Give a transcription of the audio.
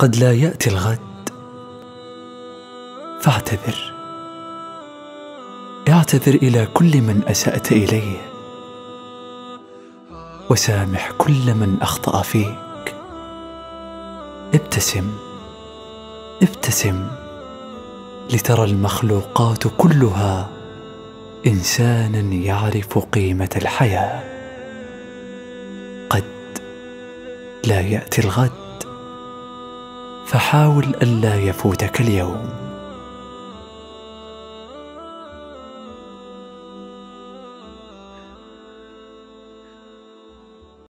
قد لا يأتي الغد، فاعتذر. اعتذر إلى كل من أسأت إليه، وسامح كل من أخطأ فيك. ابتسم ابتسم، لترى المخلوقات كلها إنسانا يعرف قيمة الحياة. قد لا يأتي الغد، فحاول ألا يفوتك اليوم.